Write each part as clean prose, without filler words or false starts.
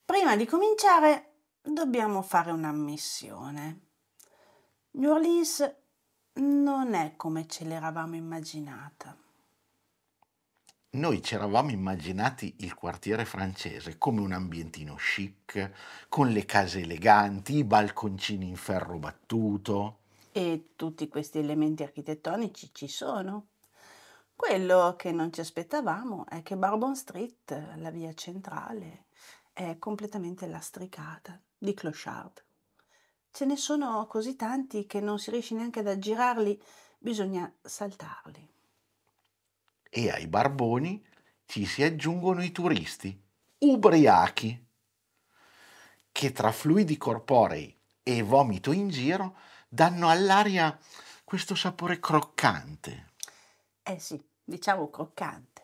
Prima di cominciare dobbiamo fare un'ammissione. New Orleans non è come ce l'eravamo immaginata. Noi ci eravamo immaginati il quartiere francese come un ambientino chic, con le case eleganti, i balconcini in ferro battuto. E tutti questi elementi architettonici ci sono. Quello che non ci aspettavamo è che Bourbon Street, la via centrale, è completamente lastricata di clochard. Ce ne sono così tanti che non si riesce neanche ad aggirarli, bisogna saltarli. E ai barboni ci si aggiungono i turisti, ubriachi, che tra fluidi corporei e vomito in giro danno all'aria questo sapore croccante. Eh sì, diciamo croccante.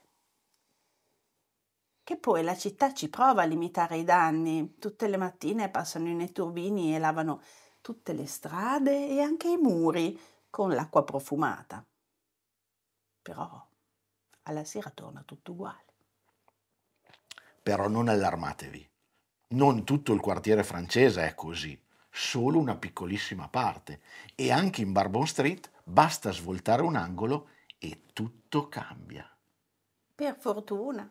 Che poi la città ci prova a limitare i danni. Tutte le mattine passano i netturbini e lavano tutte le strade e anche i muri con l'acqua profumata. Però alla sera torna tutto uguale. Però non allarmatevi, non tutto il quartiere francese è così, solo una piccolissima parte. E anche in Bourbon Street basta svoltare un angolo e tutto cambia. Per fortuna.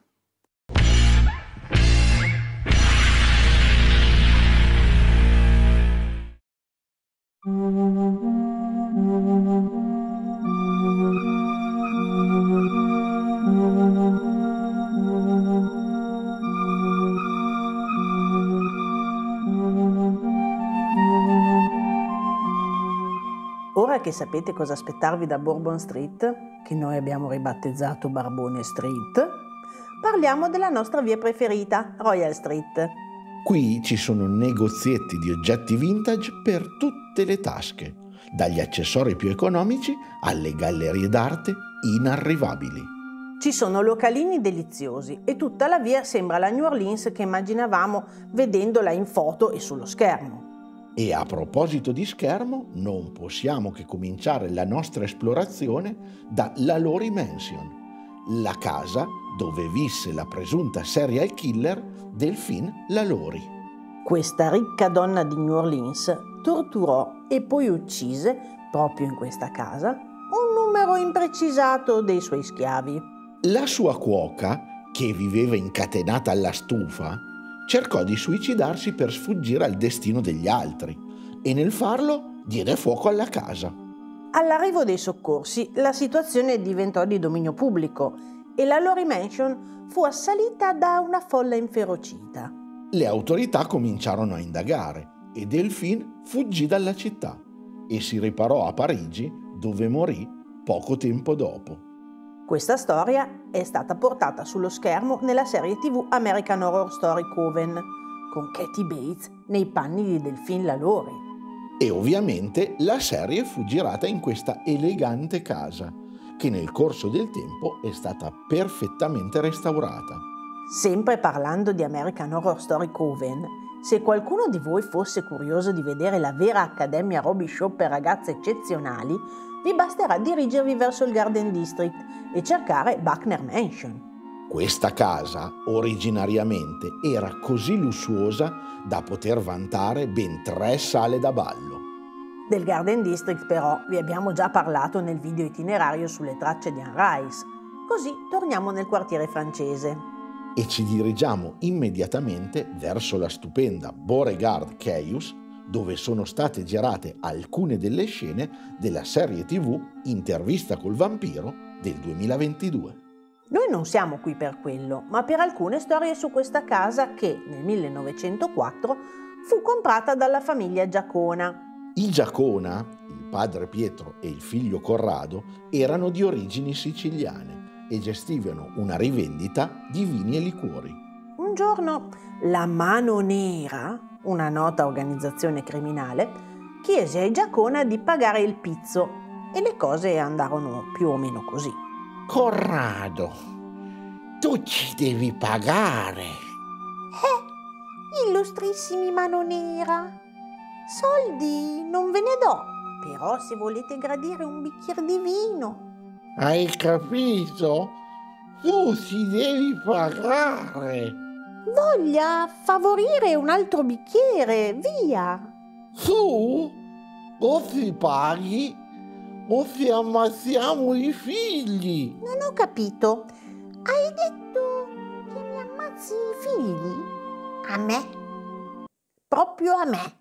Ora che sapete cosa aspettarvi da Bourbon Street, che noi abbiamo ribattezzato Barbone Street, parliamo della nostra via preferita, Royal Street. Qui ci sono negozietti di oggetti vintage per tutte le tasche, dagli accessori più economici alle gallerie d'arte inarrivabili. Ci sono localini deliziosi e tutta la via sembra la New Orleans che immaginavamo vedendola in foto e sullo schermo. E a proposito di schermo, non possiamo che cominciare la nostra esplorazione da La Laurie Mansion, la casa dove visse la presunta serial killer Delphine LaLaurie. Questa ricca donna di New Orleans torturò e poi uccise, proprio in questa casa, un numero imprecisato dei suoi schiavi. La sua cuoca, che viveva incatenata alla stufa, cercò di suicidarsi per sfuggire al destino degli altri e nel farlo diede fuoco alla casa. All'arrivo dei soccorsi la situazione diventò di dominio pubblico e la Laurie Mansion fu assalita da una folla inferocita. Le autorità cominciarono a indagare e Delphine fuggì dalla città e si riparò a Parigi, dove morì poco tempo dopo. Questa storia è stata portata sullo schermo nella serie TV American Horror Story Coven, con Kathy Bates nei panni di Delphine LaLaurie. E ovviamente la serie fu girata in questa elegante casa, che nel corso del tempo è stata perfettamente restaurata. Sempre parlando di American Horror Story Coven, se qualcuno di voi fosse curioso di vedere la vera Accademia Robbie Show per ragazze eccezionali, vi basterà dirigervi verso il Garden District e cercare Buckner Mansion. Questa casa originariamente era così lussuosa da poter vantare ben 3 sale da ballo. Del Garden District però vi abbiamo già parlato nel video itinerario sulle tracce di Anne Rice, così torniamo nel quartiere francese. E ci dirigiamo immediatamente verso la stupenda Beauregard Caus, dove sono state girate alcune delle scene della serie TV Intervista col vampiro del 2022. Noi non siamo qui per quello, ma per alcune storie su questa casa che nel 1904 fu comprata dalla famiglia Giacona. I Giacona, il padre Pietro e il figlio Corrado, erano di origini siciliane e gestivano una rivendita di vini e liquori. Un giorno la Mano Nera, una nota organizzazione criminale, chiese ai Giacona di pagare il pizzo e le cose andarono più o meno così. Corrado, tu ci devi pagare. Illustrissimi Mano Nera, soldi non ve ne do, però se volete gradire un bicchiere di vino. Hai capito? Tu ci devi pagare. Voglia favorire un altro bicchiere, via! Su? O si paghi o si ammazziamo i figli. Non ho capito. Hai detto che mi ammazzi i figli? A me? Proprio a me.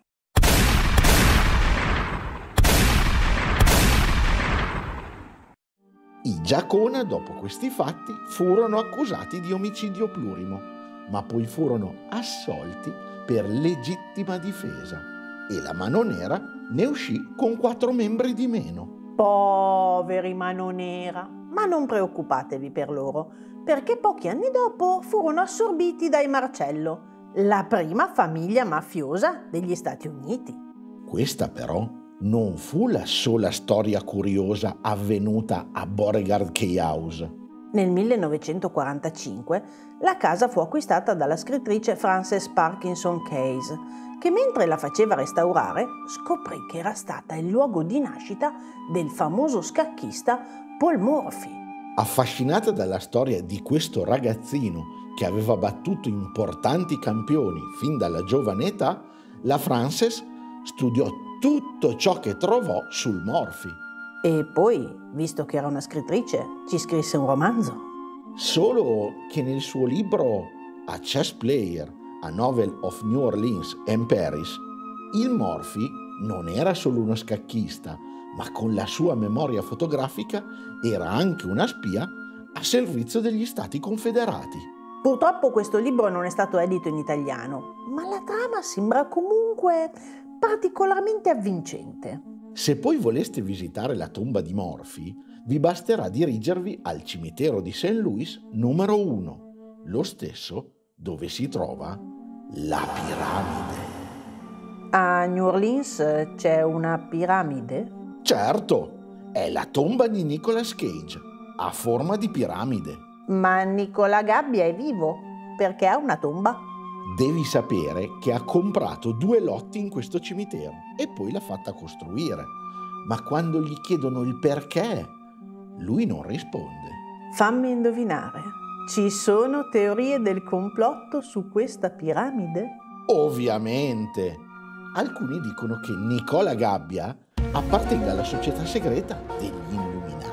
I Giacona, dopo questi fatti, furono accusati di omicidio plurimo, ma poi furono assolti per legittima difesa e la Mano Nera ne uscì con 4 membri di meno. Poveri Mano Nera. Ma non preoccupatevi per loro, perché pochi anni dopo furono assorbiti dai Marcello, la prima famiglia mafiosa degli Stati Uniti. Questa però non fu la sola storia curiosa avvenuta a Beauregard Key House. Nel 1945 la casa fu acquistata dalla scrittrice Frances Parkinson Case, che mentre la faceva restaurare scoprì che era stata il luogo di nascita del famoso scacchista Paul Morphy. Affascinata dalla storia di questo ragazzino che aveva battuto importanti campioni fin dalla giovane età, la Frances studiò tutto ciò che trovò sul Morphy. E poi, visto che era una scrittrice, ci scrisse un romanzo. Solo che nel suo libro A Chess Player, A Novel of New Orleans and Paris, il Morphy non era solo uno scacchista, ma con la sua memoria fotografica era anche una spia a servizio degli Stati Confederati. Purtroppo questo libro non è stato edito in italiano, ma la trama sembra comunque particolarmente avvincente. Se poi voleste visitare la tomba di Morphy, vi basterà dirigervi al cimitero di St. Louis numero 1, lo stesso dove si trova la piramide. A New Orleans c'è una piramide? Certo, è la tomba di Nicolas Cage, a forma di piramide. Ma Nicola Gabbia è vivo, perché ha una tomba? Devi sapere che ha comprato 2 lotti in questo cimitero e poi l'ha fatta costruire. Ma quando gli chiedono il perché, lui non risponde. Fammi indovinare, ci sono teorie del complotto su questa piramide? Ovviamente. Alcuni dicono che Nicola Gabbia appartenga alla società segreta degli Illuminati.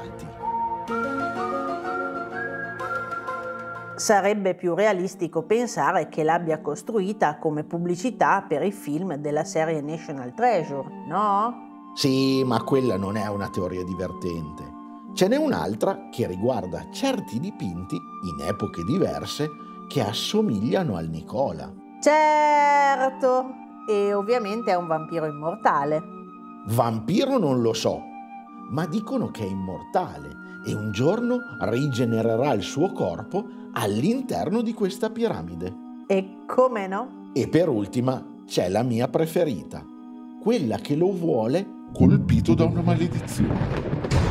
Sarebbe più realistico pensare che l'abbia costruita come pubblicità per i film della serie National Treasure, no? Sì, ma quella non è una teoria divertente. Ce n'è un'altra che riguarda certi dipinti in epoche diverse che assomigliano al Nicola. Certo! E ovviamente è un vampiro immortale. Vampiro non lo so, ma dicono che è immortale e un giorno rigenererà il suo corpo all'interno di questa piramide. E come no? E per ultima c'è la mia preferita, quella che lo vuole colpito da una maledizione.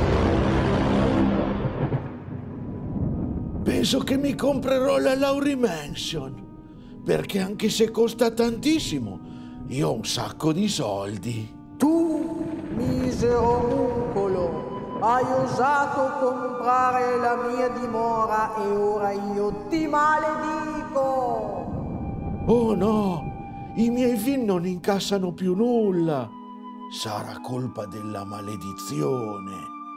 Penso che mi comprerò la Lowry Mansion, perché anche se costa tantissimo, io ho un sacco di soldi. Tu, misero mucolo, hai osato comprare la mia dimora e ora io ti maledico! Oh no, i miei film non incassano più nulla. Sarà colpa della maledizione.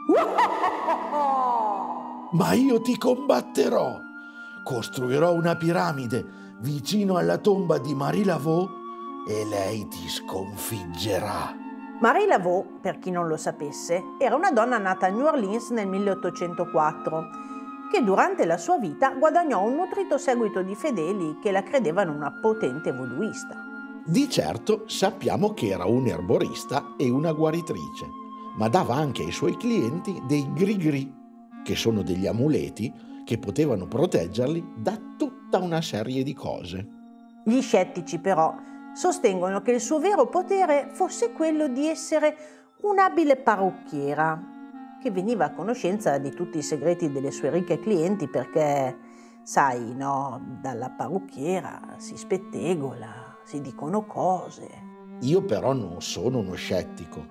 Ma io ti combatterò. Costruirò una piramide vicino alla tomba di Marie Laveau e lei ti sconfiggerà. Marie Laveau, per chi non lo sapesse, era una donna nata a New Orleans nel 1804, che durante la sua vita guadagnò un nutrito seguito di fedeli che la credevano una potente voodooista. Di certo sappiamo che era un erborista e una guaritrice, ma dava anche ai suoi clienti dei gris-gris, che sono degli amuleti che potevano proteggerli da tutta una serie di cose. Gli scettici però sostengono che il suo vero potere fosse quello di essere un'abile parrucchiera, che veniva a conoscenza di tutti i segreti delle sue ricche clienti perché, sai, no, dalla parrucchiera si spettegola, si dicono cose. Io però non sono uno scettico.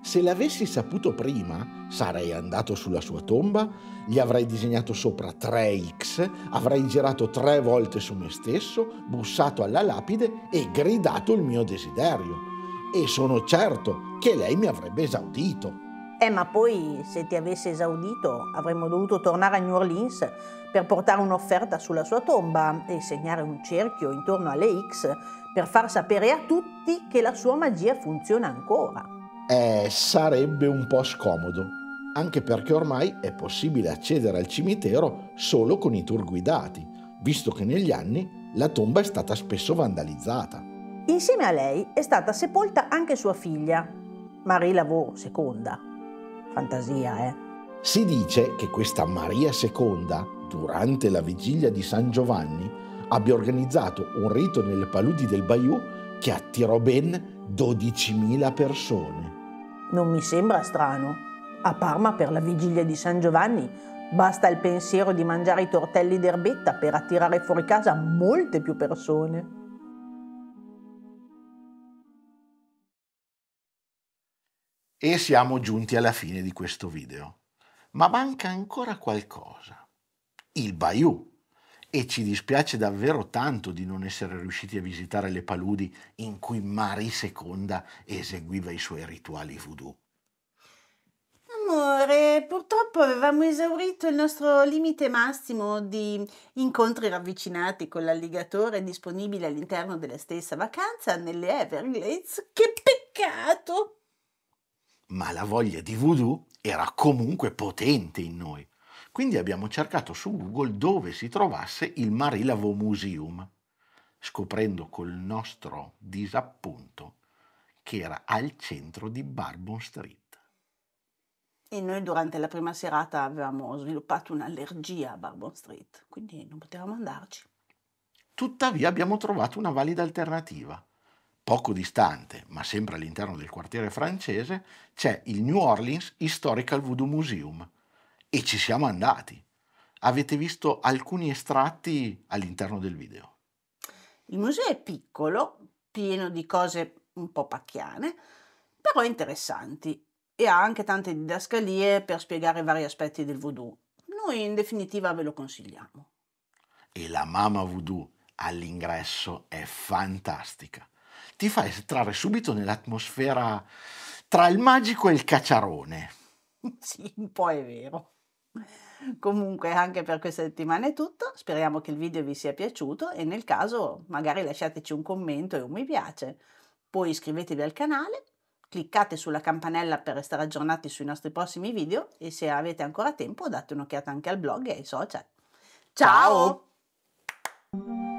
Se l'avessi saputo prima, sarei andato sulla sua tomba, gli avrei disegnato sopra 3X, avrei girato 3 volte su me stesso, bussato alla lapide e gridato il mio desiderio. E sono certo che lei mi avrebbe esaudito. Ma poi, se ti avesse esaudito, avremmo dovuto tornare a New Orleans per portare un'offerta sulla sua tomba e segnare un cerchio intorno alle X per far sapere a tutti che la sua magia funziona ancora. Sarebbe un po' scomodo, anche perché ormai è possibile accedere al cimitero solo con i tour guidati, visto che negli anni la tomba è stata spesso vandalizzata. Insieme a lei è stata sepolta anche sua figlia, Marie Laveau II. Fantasia, Si dice che questa Maria II, durante la vigilia di San Giovanni, abbia organizzato un rito nelle paludi del Bayou che attirò ben 12.000 persone. Non mi sembra strano. A Parma, per la vigilia di San Giovanni, basta il pensiero di mangiare i tortelli d'erbetta per attirare fuori casa molte più persone. E siamo giunti alla fine di questo video. Ma manca ancora qualcosa. Il Bayou. E ci dispiace davvero tanto di non essere riusciti a visitare le paludi in cui Marie II eseguiva i suoi rituali voodoo. Amore, purtroppo avevamo esaurito il nostro limite massimo di incontri ravvicinati con l'alligatore disponibili all'interno della stessa vacanza nelle Everglades. Che peccato! Ma la voglia di voodoo era comunque potente in noi. Quindi abbiamo cercato su Google dove si trovasse il Marie Laveau Museum, scoprendo col nostro disappunto che era al centro di Bourbon Street. E noi durante la prima serata avevamo sviluppato un'allergia a Bourbon Street, quindi non potevamo andarci. Tuttavia abbiamo trovato una valida alternativa. Poco distante, ma sempre all'interno del quartiere francese, c'è il New Orleans Historical Voodoo Museum. E ci siamo andati. Avete visto alcuni estratti all'interno del video. Il museo è piccolo, pieno di cose un po' pacchiane, però interessanti, e ha anche tante didascalie per spiegare vari aspetti del voodoo. Noi in definitiva ve lo consigliamo. E la Mama Voodoo all'ingresso è fantastica. Ti fa entrare subito nell'atmosfera tra il magico e il cacciarone. Sì, un po' è vero. Comunque anche per questa settimana è tutto, speriamo che il video vi sia piaciuto e nel caso magari lasciateci un commento e un mi piace. Poi iscrivetevi al canale, cliccate sulla campanella per restare aggiornati sui nostri prossimi video e se avete ancora tempo date un'occhiata anche al blog e ai social. Ciao!